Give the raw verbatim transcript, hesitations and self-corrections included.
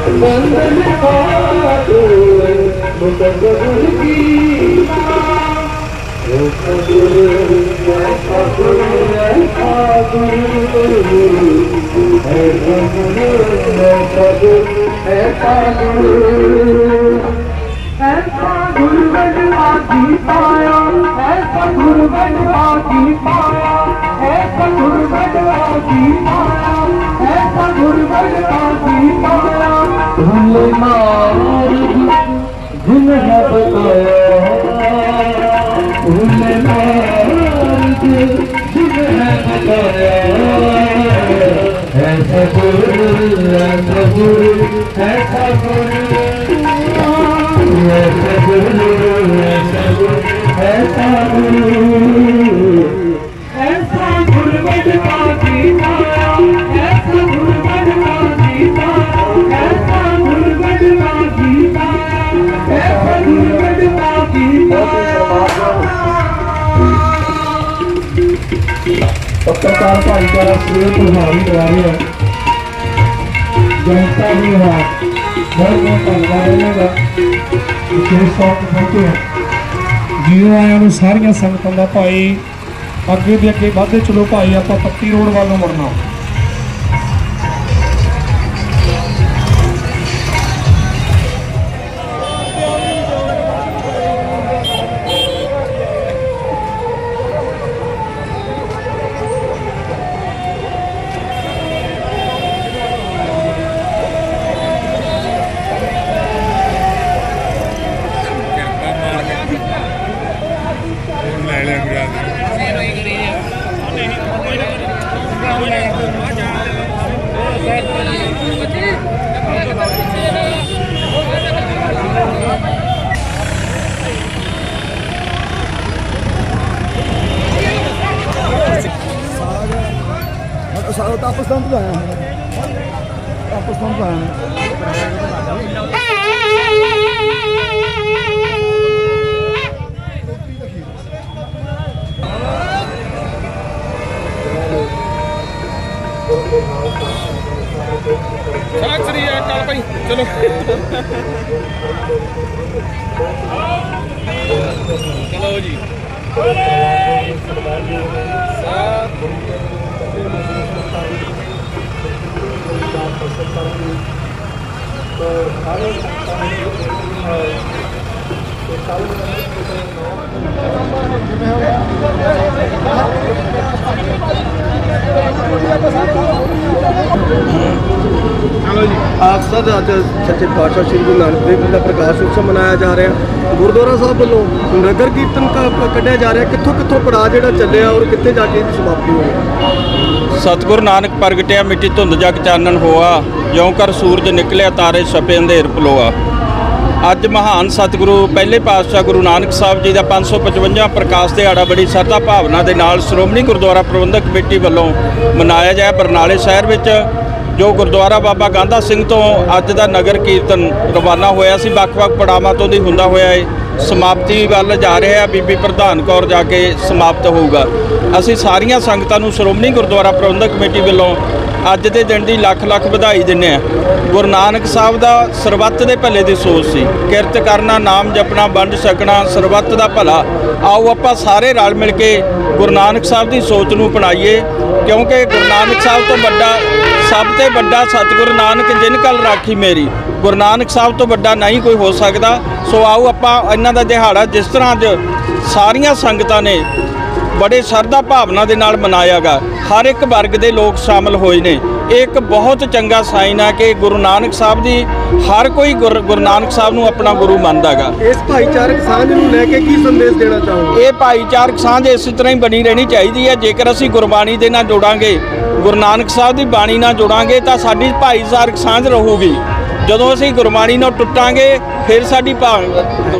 बंधन बात मुकद्दर की ऐसा गुरु ऐसा गुरु ऐसा गुरु ऐसा गुरु ऐसा गुरु ऐसा गुरु बनवा की पाया ऐसा गुरु बनवा की पाया ऐसा गुरु बनवा की पाया ऐसा गुरु बनवा की पाया भूले मार जिन है बताया भूले मार जिन है बताया ऐसा गुरु ऐसा गुरु ऐसा गुरु ऐसा गुरु ऐसा गुरु ऐसा गुरु ऐसा गुरु बनवा की पाया ऐसा गुरु बनवा की पाया ऐसा गुरु बनवा की पाया ऐसा गुरु बनवा की पाया। पत्रकार भाईचारा श्रेय प्रभावी करा रहे हैं जनता भी है बहुत बहुत धन्यवाद रहेगा विशेष तौर पर पहुंचे हैं जीरो आया सारिया संगतों का भाई अगे भी अगे बढ़ते चलो भाई आप पत्ती रोड वालों मुड़ना tapos lang ba? Tapos lang ba? सत श्री अकाल भाई चलो चलो जी आप सब अज सच्चे पातशाह श्री गुरु नानक देव जी का प्रकाश उत्सव मनाया जा रहा है। गुरुद्वारा साहब वालों नगर कीर्तन का कढ़िया जा रहा है, कितों कितों पड़ा जो चले और कितने जाके समाप्ति हुई। सतगुरु नानक प्रगटिया मिट्टी धुंध जग चानन होआ, ज्यों कर सूरज निकलिया तारे छपे अंधेर पलोआ। अज महान सतगुरु पहले पातशाह गुरु नानक साहब जी का पाँच सौ पचवंजा प्रकाश दिहाड़ा बड़ी श्रद्धा भावना के नाल श्रोमणी गुरुद्वारा प्रबंधक कमेटी वालों मनाया जाए। बरनाले शहर में जो गुरुद्वारा बाबा गांधा सिंह तो अज का नगर कीर्तन रवाना होया सी, ਵੱਖ-ਵੱਖ पड़ावां तो दी हुंदा होया समाप्ति वाल जा रहा है। बीबी प्रधान कौर जाके समाप्त होगा। असी सारिया संगतां नूं श्रोमणी गुरुद्वारा प्रबंधक कमेटी वालों अज के दिन की लख लख बधाई दिंदे आ। गुरु नानक साहब का सरबत के भले की सोच सी, किरत करना नाम जपना वंड छकना सरबत का भला। आओ आपां सारे रल मिल के गुरु नानक साहब की सोच नूं अपनाईए, क्योंकि गुरु नानक साहब तो बड़ा सब तो बड़ा सतगुरु नानक जिन कल राखी मेरी, गुरु नानक साहब तो बड़ा नहीं कोई हो सकता। सो आओ आपां इन्हां दा दिहाड़ा जिस तरह अज सारिया संगतां ने बड़े श्रद्धा भावना के नाल मनाया गा, हर एक वर्ग के लोग शामिल होए ने। एक बहुत चंगा साइन है कि गुरु नानक साहब की हर कोई गुरु गुरु नानक साहब नूं अपना गुरु मानदा गा। इस भाईचारक सांझ नूं लैके की संदेश देना चाहोगे? ये भाईचारक सांझ इस तरह ही बनी रहनी चाहिए है। जेकर असीं गुरबाणी दे नाल जुड़ांगे, गुरु नानक साहब की बाणी नाल जुड़ांगे तो साडी भाईचारक सांझ रहूगी। जदों असीं गुरबाणी नाल टुटांगे फिर साडी भा